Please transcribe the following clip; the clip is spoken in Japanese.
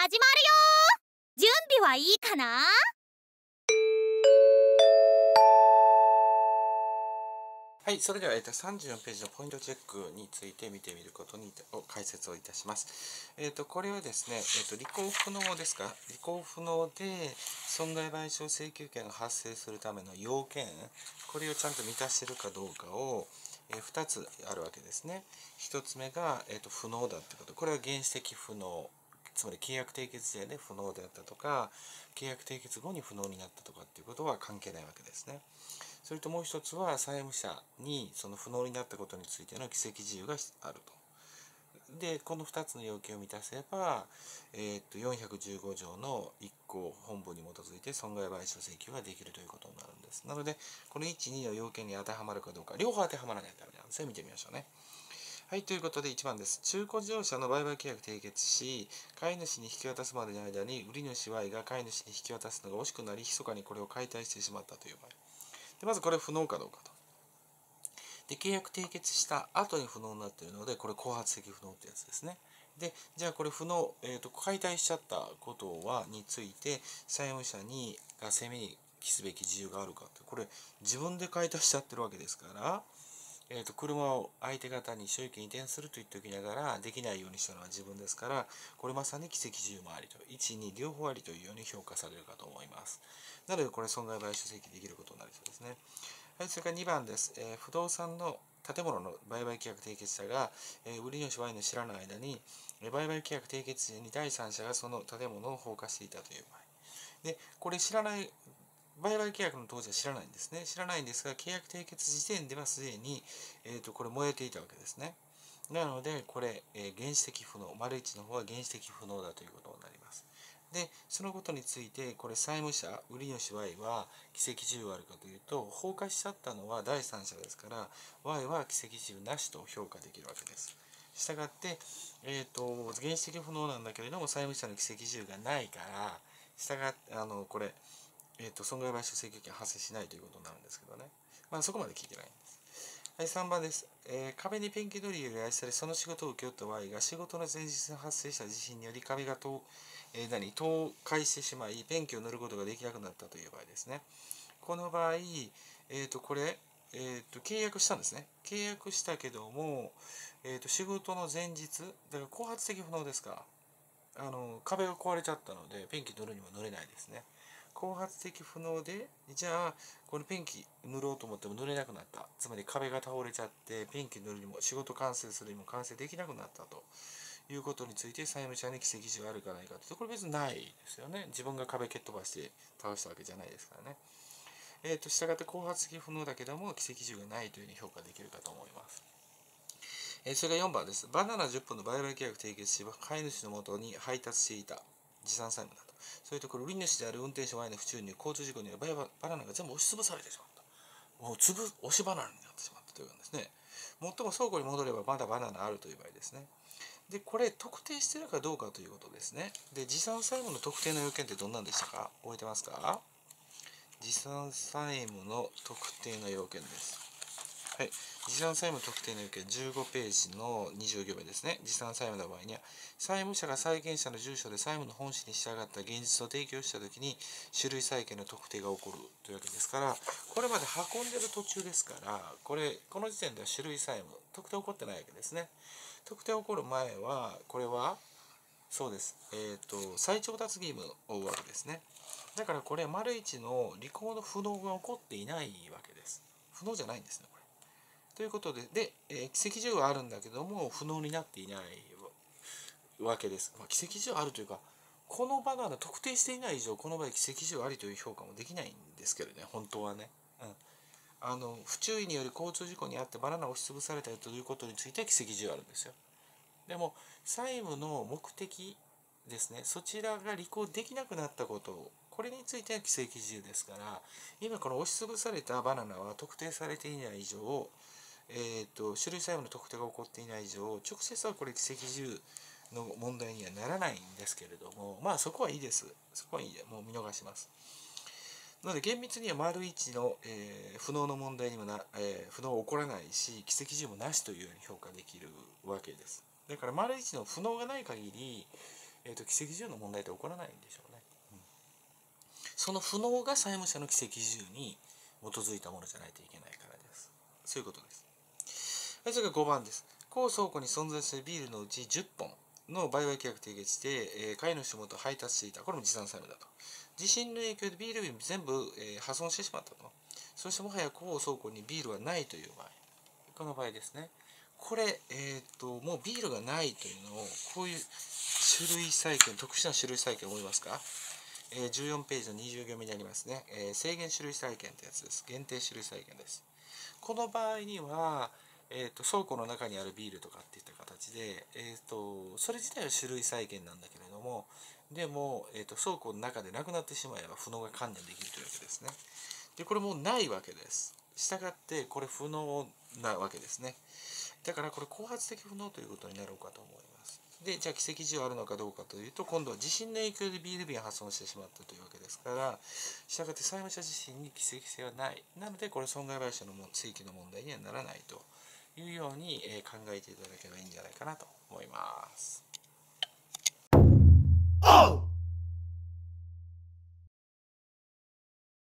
始まるよ。準備はいいかな？ はい、それでは、34ページのポイントチェックについて見てみることに解説をいたします。これはですね、履行不能ですか？履行不能で損害賠償請求権が発生するための要件、これをちゃんと満たしているかどうかを、2つあるわけですね。1つ目が、不能だってこと。これは原始的不能。つまり契約締結時点で不能であったとか、契約締結後に不能になったとかっていうことは関係ないわけですね。それともう一つは債務者にその不能になったことについての議席自由があると。で、この2つの要件を満たせば、415条の1項本文に基づいて損害賠償請求ができるということになるんです。なので、この1、2の要件に当てはまるかどうか、両方当てはまらないとダメなんですね。見てみましょうね。はい、ということで1番です。中古自動車の売買契約締結し、買い主に引き渡すまでの間に、売り主 Y が買い主に引き渡すのが惜しくなり、密かにこれを解体してしまったという場合。でまずこれ不能かどうかと。で、契約締結した後に不能になっているので、これ後発的不能ってやつですね。で、じゃあこれ不能、解体しちゃったことについて、債務者が責めに帰すべき自由があるかって、これ自分で解体しちゃってるわけですから、車を相手方に所有権移転すると言っておきながら、できないようにしたのは自分ですから、これまさに奇跡自由もありと、1、2両方ありというように評価されるかと思います。なので、これ損害賠償請求できることになりそうですね。はい、それから2番です。不動産の建物の売買契約締結者が、売り主 Y の知らない間に、売買契約締結時に第三者がその建物を放火していたという場合。で、これ知らない、売買契約の当時は知らないんですね。知らないんですが、契約締結時点ではすでに、これ燃えていたわけですね。なので、これ、原始的不能、丸1の方は原始的不能だということになります。で、そのことについて、これ債務者、売り主 Y は奇跡自由があるかというと、放火しちゃったのは第三者ですから、Y は奇跡自由なしと評価できるわけです。したがって、原始的不能なんだけれども、債務者の奇跡自由がないから、したがって、これ、損害賠償請求権発生しないということになるんですけどね。まあ、そこまで聞いてないんです。はい、3番です。壁にペンキ塗りを依頼され、その仕事を請け負った場合が、仕事の前日に発生した地震により壁が倒壊してしまい、ペンキを塗ることができなくなったという場合ですね。この場合、これ、契約したんですね。契約したけども、仕事の前日、だから後発的不能ですか。壁が壊れちゃったので、ペンキ塗るにも塗れないですね。後発的不能で、じゃあ、このペンキ塗ろうと思っても塗れなくなった。つまり壁が倒れちゃって、ペンキ塗るにも仕事完成するにも完成できなくなったということについて、債務者に奇跡自由があるかないかというと、これ別にないですよね。自分が壁蹴っ飛ばして倒したわけじゃないですからね。したがって後発的不能だけども、奇跡自由がないというふうに評価できるかと思います。それが4番です。バナナ10本の売買契約締結し、買い主のもとに配達していた持参債務だと。それとこれ、売り主である運転手 Y の不注意に交通事故によりバナナが全部押しつぶされてしまった。もう押しバナナになってしまったということですね。最も倉庫に戻ればまだバナナあるという場合ですね。で、これ、特定しているかどうかということですね。で、持参債務の特定の要件ってどんなんでしたか？覚えてますか？持参債務の特定の要件です。はい。持参債務特定の要件15ページの20行目ですね。持参債務の場合には、債務者が債権者の住所で債務の本旨に従った現実を提供したときに、種類債権の特定が起こるというわけですから、これまで運んでる途中ですから、この時点では種類債務、特定起こってないわけですね。特定起こる前は、これは、そうです。再調達義務を負うわけですね。だからこれ、丸1の履行の不能が起こっていないわけです。不能じゃないんですね、これ。ということで、奇跡自由はあるんだけども、不能になっていないわけです。まあ、奇跡自由あるというか、このバナナ特定していない以上、この場合奇跡自由ありという評価もできないんですけどね、本当はね。不注意により交通事故に遭ってバナナを押しつぶされたということについては奇跡自由あるんですよ。でも、債務の目的ですね、そちらが履行できなくなったこと、これについては奇跡自由ですから、今この押しつぶされたバナナは特定されていない以上、種類債務の特定が起こっていない以上、直接はこれ奇跡自由の問題にはならないんですけれども、まあそこはいいです。そこはいいで、もう見逃します。なので厳密には丸1の、不能の問題にも不能は起こらないし、奇跡自由もなしというように評価できるわけです。だから丸1の不能がない限り、 奇跡獣の問題って起こらないんでしょうね。その不能が債務者の奇跡獣に基づいたものじゃないといけないからです。そういうことです。はい、それから5番です。高倉庫に存在するビールのうち10本の売買契約締結して、買い主元配達していた。これも持参債務だと。地震の影響でビール瓶全部、破損してしまったと。そしてもはや高倉庫にビールはないという場合。この場合ですね。これ、もうビールがないというのを、こういう種類債権、特殊な種類債権思いますか？14ページの20行目にありますね。制限種類債権ってやつです。限定種類債権です。この場合には、倉庫の中にあるビールとかっていった形で、それ自体は種類債権なんだけれども、でも、倉庫の中でなくなってしまえば不能が関連できるというわけですね。で、これもうないわけです。したがって、これ不能なわけですね。だからこれ後発的不能ということになろうかと思います。で、じゃあ奇跡獣あるのかどうかというと、今度は地震の影響でビール瓶が破損してしまったというわけですから、したがって債務者自身に奇跡性はない。なので、これ損害賠償の請求の問題にはならないというように考えていただければいいんじゃないかなと思います。